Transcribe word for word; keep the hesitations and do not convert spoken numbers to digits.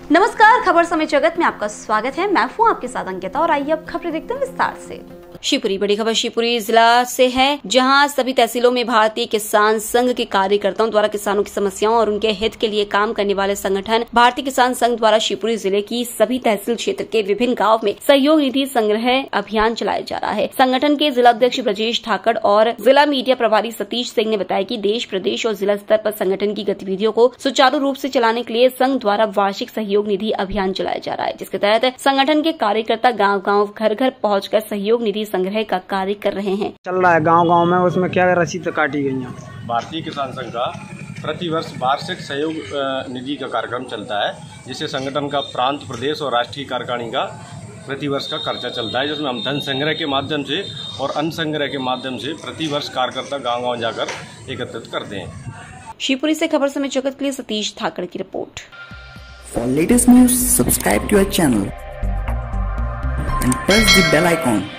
नमस्कार, खबर समय जगत में आपका स्वागत है। मैं हूँ आपके साथ अंकिता और आइए अब खबरें देखते हैं विस्तार से। शिवपुरी, बड़ी खबर शिवपुरी जिला से है, जहां सभी तहसीलों में भारतीय किसान संघ के कार्यकर्ताओं द्वारा किसानों की समस्याओं और उनके हित के लिए काम करने वाले संगठन भारतीय किसान संघ द्वारा शिवपुरी जिले की सभी तहसील क्षेत्र के विभिन्न गांव में सहयोग निधि संग्रह अभियान चलाया जा रहा है। संगठन के जिला अध्यक्ष ब्रजेश ठाकड़ और जिला मीडिया प्रभारी सतीश सिंह ने बताया कि देश, प्रदेश और जिला स्तर पर संगठन की गतिविधियों को सुचारू रूप से चलाने के लिए संघ द्वारा वार्षिक सहयोग निधि अभियान चलाया जा रहा है, जिसके तहत संगठन के कार्यकर्ता गाँव गाँव घर घर पहुँच कर सहयोग निधि संग्रह का कार्य कर रहे हैं। चल रहा है गांव गांव में, उसमें क्या रसीद काटी गई है। भारतीय किसान संघ का प्रतिवर्ष वार्षिक सहयोग निधि का कार्यक्रम चलता है, जिसे संगठन का प्रांत, प्रदेश और राष्ट्रीय कार्यकारिणी का प्रतिवर्ष का खर्चा चलता है, जिसमें हम धन संग्रह के माध्यम से और अन्न संग्रह के माध्यम से प्रतिवर्ष कार्यकर्ता गाँव गाँव जाकर एकत्रित करते हैं। शिवपुरी से खबर समय जगत के लिए सतीश ठाकड़ की report. For latest news, subscribe to our channel and press the bell icon.